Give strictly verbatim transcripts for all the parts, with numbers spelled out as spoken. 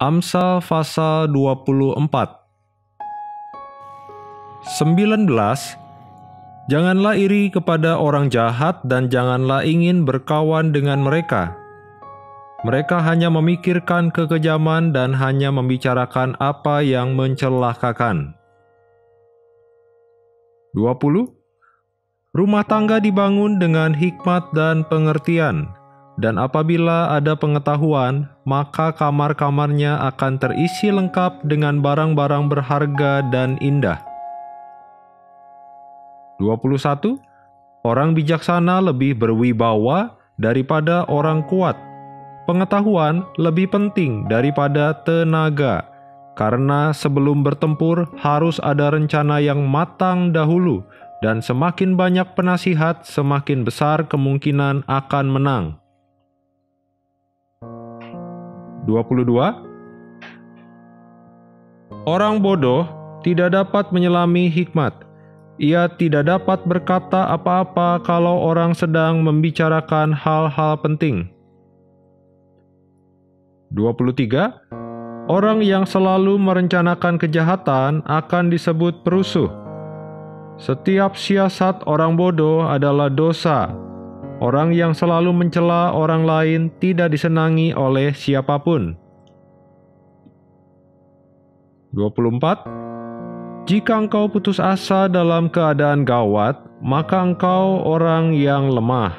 Amsal pasal dua puluh empat. sembilan belas. Janganlah iri kepada orang jahat dan janganlah ingin berkawan dengan mereka. Mereka hanya memikirkan kekejaman dan hanya membicarakan apa yang mencelakakan. dua puluh. Rumah tangga dibangun dengan hikmat dan pengertian, dan apabila ada pengetahuan, maka kamar-kamarnya akan terisi lengkap dengan barang-barang berharga dan indah. dua puluh satu. Orang bijaksana lebih berwibawa daripada orang kuat. Pengetahuan lebih penting daripada tenaga, karena sebelum bertempur harus ada rencana yang matang dahulu, dan semakin banyak penasihat, semakin besar kemungkinan akan menang. dua puluh dua. Orang bodoh tidak dapat menyelami hikmat. Ia tidak dapat berkata apa-apa kalau orang sedang membicarakan hal-hal penting. dua puluh tiga. Orang yang selalu merencanakan kejahatan akan disebut perusuh. Setiap siasat orang bodoh adalah dosa. Orang yang selalu mencela orang lain tidak disenangi oleh siapapun. dua puluh empat. Jika engkau putus asa dalam keadaan gawat, maka engkau orang yang lemah.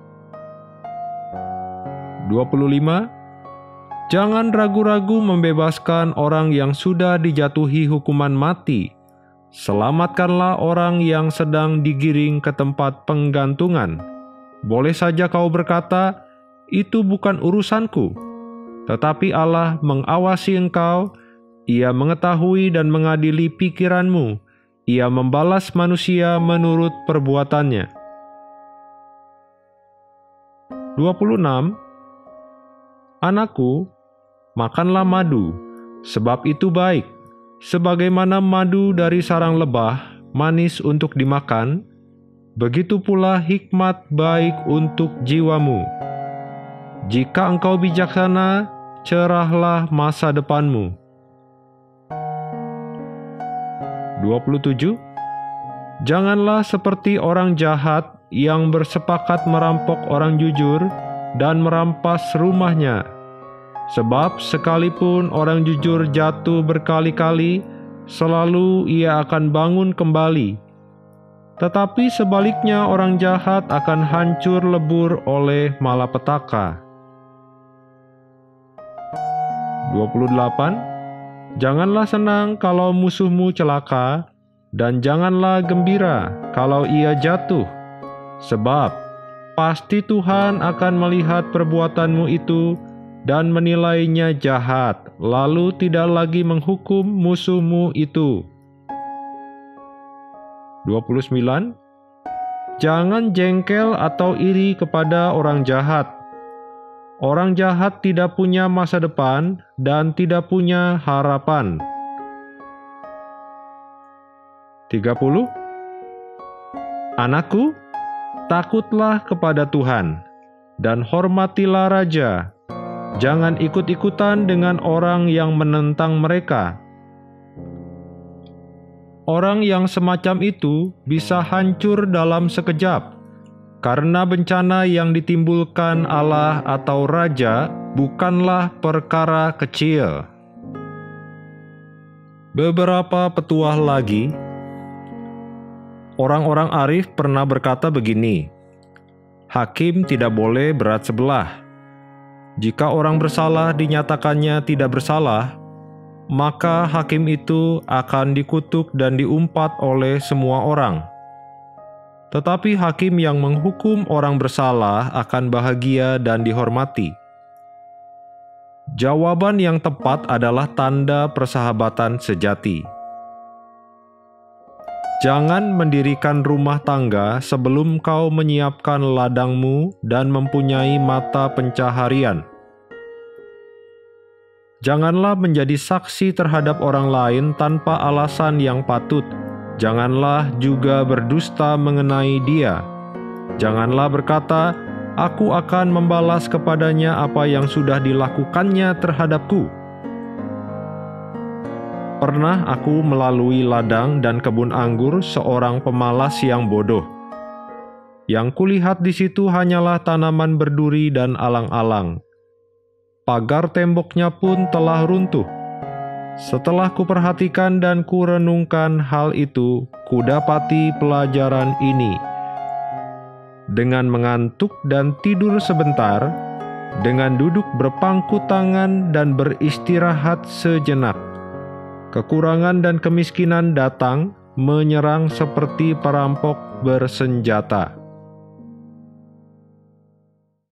dua puluh lima. Jangan ragu-ragu membebaskan orang yang sudah dijatuhi hukuman mati. Selamatkanlah orang yang sedang digiring ke tempat penggantungan. Boleh saja kau berkata, "Itu bukan urusanku." Tetapi Allah mengawasi engkau. Ia mengetahui dan mengadili pikiranmu. Ia membalas manusia menurut perbuatannya. dua puluh enam. Anakku, makanlah madu, sebab itu baik. Sebagaimana madu dari sarang lebah, manis untuk dimakan, begitu pula hikmat baik untuk jiwamu. Jika engkau bijaksana, cerahlah masa depanmu. dua puluh tujuh. Janganlah seperti orang jahat yang bersepakat merampok orang jujur dan merampas rumahnya. Sebab sekalipun orang jujur jatuh berkali-kali, selalu ia akan bangun kembali. Tetapi sebaliknya orang jahat akan hancur lebur oleh malapetaka. dua puluh delapan. Janganlah senang kalau musuhmu celaka, dan janganlah gembira kalau ia jatuh. Sebab pasti Tuhan akan melihat perbuatanmu itu dan menilainya jahat, lalu tidak lagi menghukum musuhmu itu. dua puluh sembilan. Jangan jengkel atau iri kepada orang jahat. Orang jahat tidak punya masa depan dan tidak punya harapan. tiga puluh. Anakku, takutlah kepada Tuhan, dan hormatilah Raja. Jangan ikut-ikutan dengan orang yang menentang mereka. Orang yang semacam itu bisa hancur dalam sekejap, karena bencana yang ditimbulkan Allah atau Raja bukanlah perkara kecil. Beberapa petuah lagi, orang-orang arif pernah berkata begini, hakim tidak boleh berat sebelah. Jika orang bersalah dinyatakannya tidak bersalah, maka hakim itu akan dikutuk dan diumpat oleh semua orang. Tetapi hakim yang menghukum orang bersalah akan bahagia dan dihormati. Jawaban yang tepat adalah tanda persahabatan sejati. Jangan mendirikan rumah tangga sebelum kau menyiapkan ladangmu dan mempunyai mata pencaharian. Janganlah menjadi saksi terhadap orang lain tanpa alasan yang patut. Janganlah juga berdusta mengenai dia. Janganlah berkata, "Aku akan membalas kepadanya apa yang sudah dilakukannya terhadapku." Pernah aku melalui ladang dan kebun anggur seorang pemalas yang bodoh. Yang kulihat di situ hanyalah tanaman berduri dan alang-alang. Pagar temboknya pun telah runtuh. Setelah kuperhatikan dan kurenungkan hal itu, kudapati pelajaran ini. Dengan mengantuk dan tidur sebentar, dengan duduk berpangku tangan dan beristirahat sejenak, kekurangan dan kemiskinan datang menyerang seperti perampok bersenjata.